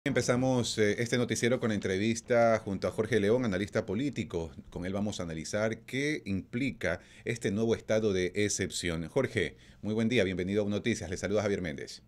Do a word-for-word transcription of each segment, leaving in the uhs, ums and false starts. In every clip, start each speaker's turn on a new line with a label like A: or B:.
A: Empezamos eh, este noticiero con la entrevista junto a Jorge León, analista político. Con él vamos a analizar qué implica este nuevo estado de excepción. Jorge, muy buen día, bienvenido a Noticias. Le saluda Javier Méndez.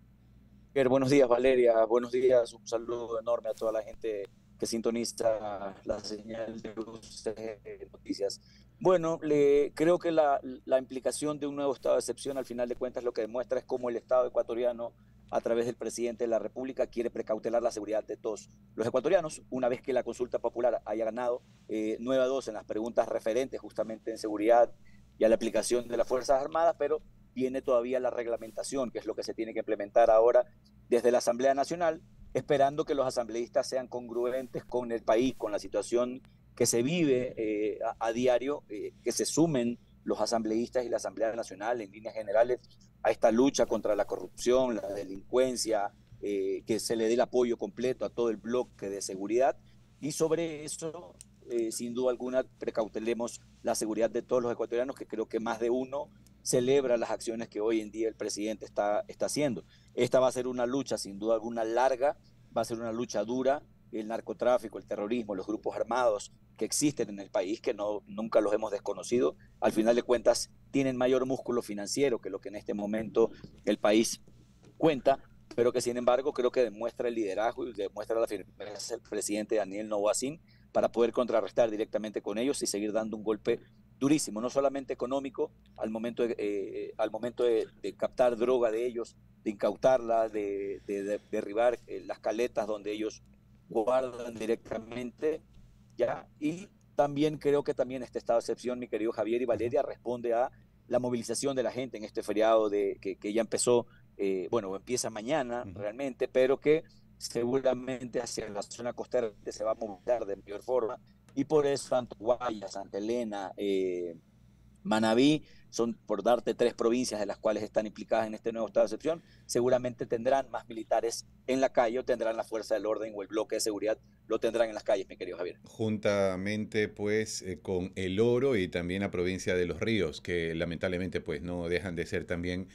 B: Bien, buenos días, Valeria. Buenos días. Un saludo enorme a toda la gente que sintoniza la señal de U C G Noticias. Bueno, le, creo que la, la implicación de un nuevo estado de excepción, al final de cuentas, lo que demuestra es cómo el Estado ecuatoriano, a través del presidente de la República, quiere precautelar la seguridad de todos los ecuatorianos, una vez que la consulta popular haya ganado eh, nueve a dos en las preguntas referentes justamente en seguridad y a la aplicación de las Fuerzas Armadas, pero viene todavía la reglamentación, que es lo que se tiene que implementar ahora desde la Asamblea Nacional, esperando que los asambleístas sean congruentes con el país, con la situación que se vive eh, a, a, diario, eh, que se sumen los asambleístas y la Asamblea Nacional en líneas generales a esta lucha contra la corrupción, la delincuencia, eh, que se le dé el apoyo completo a todo el bloque de seguridad y sobre eso, eh, sin duda alguna, precautelemos la seguridad de todos los ecuatorianos, que creo que más de uno celebra las acciones que hoy en día el presidente está, está haciendo. Esta va a ser una lucha, sin duda alguna, larga, va a ser una lucha dura. El narcotráfico, el terrorismo, los grupos armados que existen en el país, que no, nunca los hemos desconocido, al final de cuentas tienen mayor músculo financiero que lo que en este momento el país cuenta, pero que sin embargo creo que demuestra el liderazgo y demuestra la firmeza del presidente Daniel Noboa para poder contrarrestar directamente con ellos y seguir dando un golpe durísimo, no solamente económico, al momento de, eh, al momento de, de captar droga de ellos, de incautarla, de, de, de derribar eh, las caletas donde ellos guardan directamente, ¿ya? Y también creo que también este estado de excepción, mi querido Javier y
A: Uh -huh.
B: Valeria, responde a la movilización de la gente en este feriado de, que, que ya empezó, eh, bueno, empieza mañana
A: Uh -huh.
B: realmente, pero que seguramente hacia la zona costera se va a movilizar de mayor forma, y por eso tanto Guaya, Santa Elena, eh, Manabí, son por darte tres provincias de las cuales están implicadas en este nuevo estado de excepción, seguramente tendrán más militares en la calle o tendrán la fuerza del orden o el bloque de seguridad, lo tendrán en las calles, mi querido Javier.
A: Juntamente pues eh, con El Oro y también la provincia de Los Ríos, que lamentablemente pues no dejan de ser también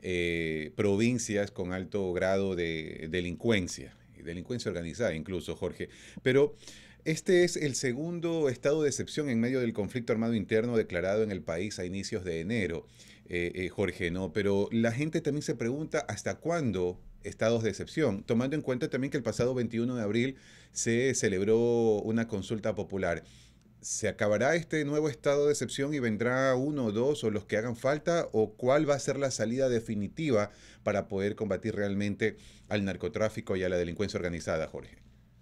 A: eh, provincias con alto grado de delincuencia, delincuencia organizada incluso, Jorge. Pero este es el segundo estado de excepción en medio del conflicto armado interno declarado en el país a inicios de enero, eh, eh, Jorge, ¿no? Pero la gente también se pregunta hasta cuándo estados de excepción, tomando en cuenta también que el pasado veintiuno de abril se celebró una consulta popular. ¿Se acabará este nuevo estado de excepción y vendrá uno o dos o los que hagan falta? ¿O cuál va a ser la salida definitiva para poder combatir realmente al narcotráfico y a la delincuencia organizada, Jorge?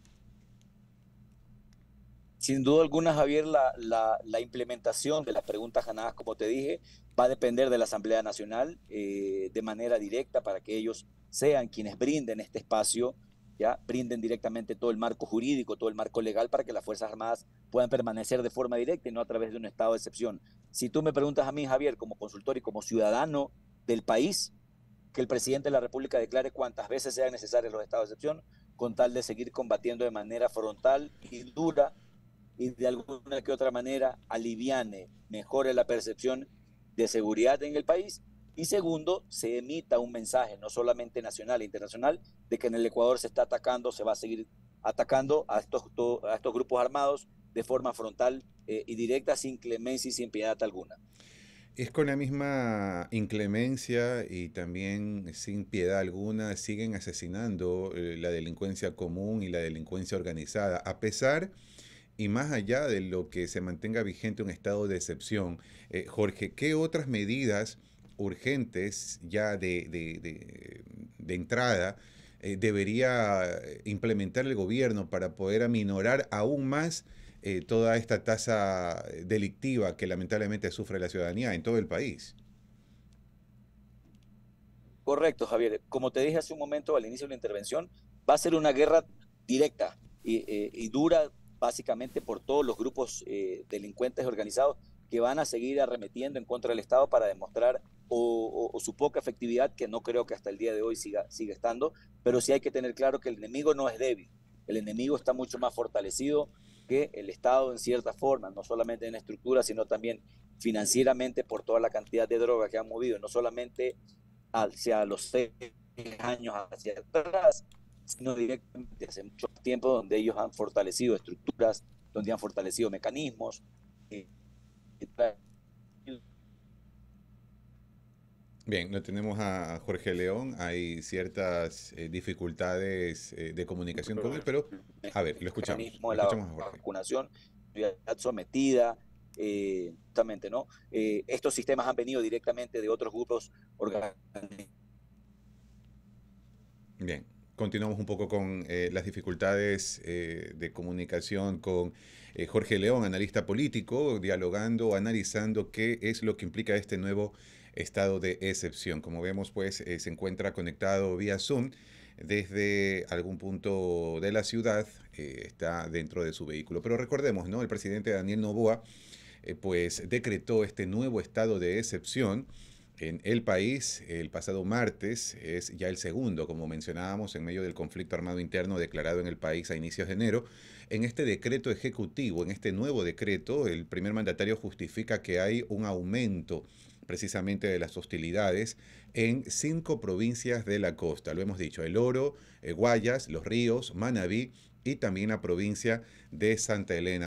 B: Sin duda alguna, Javier, la, la, la implementación de las preguntas ganadas, como te dije, va a depender de la Asamblea Nacional eh, de manera directa para que ellos sean quienes brinden este espacio, ya brinden directamente todo el marco jurídico, todo el marco legal para que las Fuerzas Armadas puedan permanecer de forma directa y no a través de un estado de excepción. Si tú me preguntas a mí, Javier, como consultor y como ciudadano del país, que el presidente de la República declare cuantas veces sean necesarios los estados de excepción, con tal de seguir combatiendo de manera frontal y dura y de alguna que otra manera aliviane, mejore la percepción de seguridad en el país. Y segundo, se emita un mensaje, no solamente nacional e internacional, de que en el Ecuador se está atacando, se va a seguir atacando a estos, a estos grupos armados de forma frontal eh, y directa, sin clemencia y sin piedad alguna.
A: Es con la misma inclemencia y también sin piedad alguna siguen asesinando eh, la delincuencia común y la delincuencia organizada, a pesar y más allá de lo que se mantenga vigente un estado de excepción. Eh, Jorge, ¿qué otras medidas urgentes ya de, de, de, de entrada eh, debería implementar el gobierno para poder aminorar aún más eh, toda esta tasa delictiva que lamentablemente sufre la ciudadanía en todo el país?
B: Correcto, Javier. Como te dije hace un momento al inicio de la intervención, va a ser una guerra directa y, eh, y dura básicamente por todos los grupos eh, delincuentes organizados que van a seguir arremetiendo en contra del Estado para demostrar o, o, o, su poca efectividad, que no creo que hasta el día de hoy siga, siga estando, pero sí hay que tener claro que el enemigo no es débil, el enemigo está mucho más fortalecido que el Estado en cierta forma, no solamente en estructura, sino también financieramente por toda la cantidad de droga que han movido, no solamente hacia los seis años hacia atrás, sino directamente hace mucho tiempo, donde ellos han fortalecido estructuras, donde han fortalecido mecanismos. Eh,
A: Bien, no tenemos a Jorge León, hay ciertas eh, dificultades eh, de comunicación con él, pero a ver, lo escuchamos,
B: mecanismo
A: lo
B: de la
A: escuchamos a Jorge.
B: vacunación, sometida, eh, justamente, ¿no? Eh, estos sistemas han venido directamente de otros grupos organizados.
A: Bien, continuamos un poco con eh, las dificultades eh, de comunicación con eh, Jorge León, analista político, dialogando, analizando qué es lo que implica este nuevo estado de excepción. Como vemos, pues eh, se encuentra conectado vía Zoom desde algún punto de la ciudad, eh, está dentro de su vehículo. Pero recordemos, ¿no? El presidente Daniel Noboa, eh, pues decretó este nuevo estado de excepción en el país el pasado martes. Es ya el segundo, como mencionábamos, en medio del conflicto armado interno declarado en el país a inicios de enero. En este decreto ejecutivo, en este nuevo decreto, el primer mandatario justifica que hay un aumento precisamente de las hostilidades en cinco provincias de la costa. Lo hemos dicho: El Oro, eh, Guayas, Los Ríos, Manabí y también la provincia de Santa Elena.